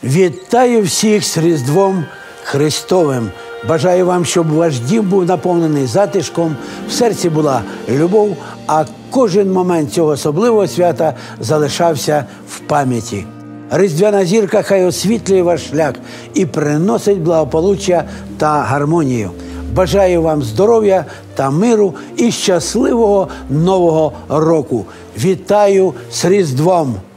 Вітаю всіх з Різдвом Христовим. Бажаю вам, щоб ваш дім був наповнений затишком, в серці була любов, а кожен момент цього особливого свята залишався в пам'яті. Різдвяна зірка хай освітлює ваш шлях і приносить благополуччя та гармонію. Бажаю вам здоров'я та миру і щасливого Нового року. Вітаю з Різдвом!